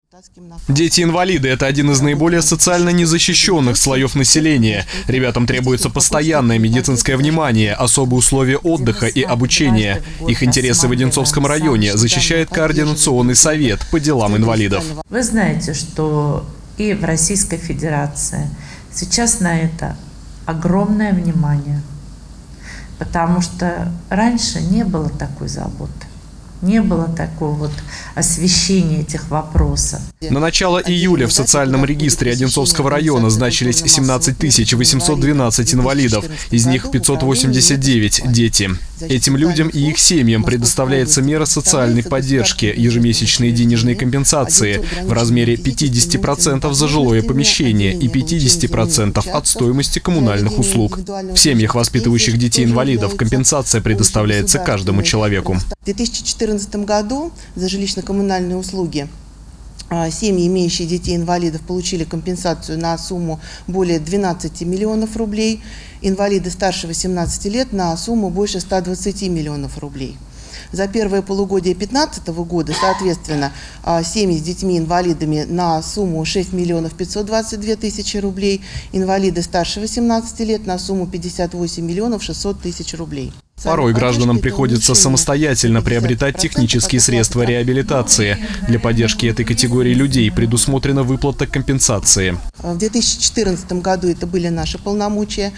Дети-инвалиды – это один из наиболее социально незащищенных слоев населения. Ребятам требуется постоянное медицинское внимание, особые условия отдыха и обучения. Их интересы в Одинцовском районе защищает Координационный совет по делам инвалидов. Вы знаете, что и в Российской Федерации сейчас на это огромное внимание, потому что раньше не было такой заботы. Не было такого вот освещения этих вопросов. На начало июля в социальном регистре Одинцовского района значились 17 812 инвалидов, из них 589 – дети. Этим людям и их семьям предоставляется мера социальной поддержки, ежемесячные денежные компенсации в размере 50% за жилое помещение и 50% от стоимости коммунальных услуг. В семьях, воспитывающих детей-инвалидов, компенсация предоставляется каждому человеку. В 2014 году за жилищно-коммунальные услуги семьи, имеющие детей-инвалидов, получили компенсацию на сумму более 12 миллионов рублей, инвалиды старше 18 лет на сумму больше 120 миллионов рублей. За первое полугодие 2015 года, соответственно, семьи с детьми-инвалидами на сумму 6 миллионов 522 тысячи рублей, инвалиды старше 18 лет на сумму 58 миллионов 600 тысяч рублей. Порой гражданам приходится самостоятельно приобретать технические средства реабилитации. Для поддержки этой категории людей предусмотрена выплата компенсации. В 2014 году это были наши полномочия.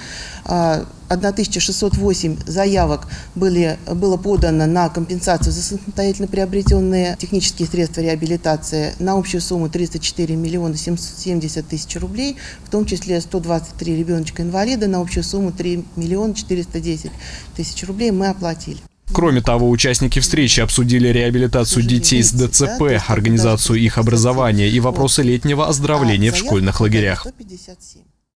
1608 заявок было подано на компенсацию за самостоятельно приобретенные технические средства реабилитации на общую сумму 304 миллиона 770 тысяч рублей, в том числе 123 ребеночка-инвалида на общую сумму 3 миллиона 410 тысяч рублей мы оплатили. Кроме того, участники встречи обсудили реабилитацию детей с ДЦП, организацию их образования и вопросы летнего оздоровления в школьных лагерях.